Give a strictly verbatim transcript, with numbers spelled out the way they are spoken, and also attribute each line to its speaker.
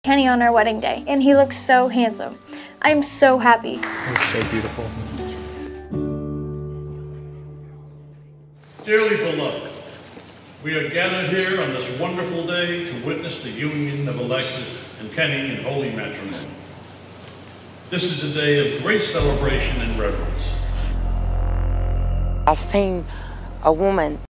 Speaker 1: Kenny on our wedding day, and he looks so handsome. I'm so happy.
Speaker 2: It looks so beautiful.
Speaker 3: Dearly beloved, we are gathered here on this wonderful day to witness the union of Alexis and Kenny in holy matrimony. This is a day of great celebration and reverence.
Speaker 4: I've seen a woman